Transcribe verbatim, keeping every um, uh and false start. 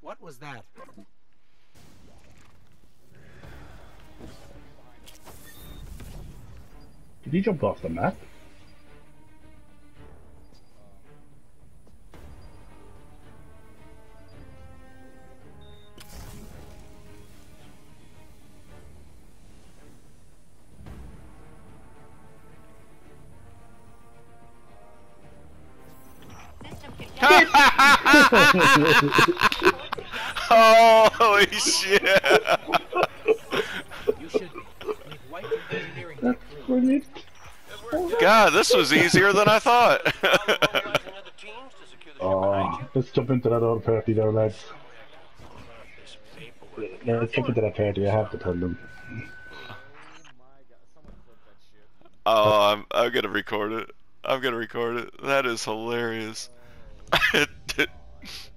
What was that? Did he jump off the map? Holy shit! That's brilliant. God, this was easier than I thought. Oh, let's jump into that other party there, lads. Yeah, let's jump into that party. I have to tell them. Oh, I'm I'm gonna record it. I'm gonna record it. That is hilarious.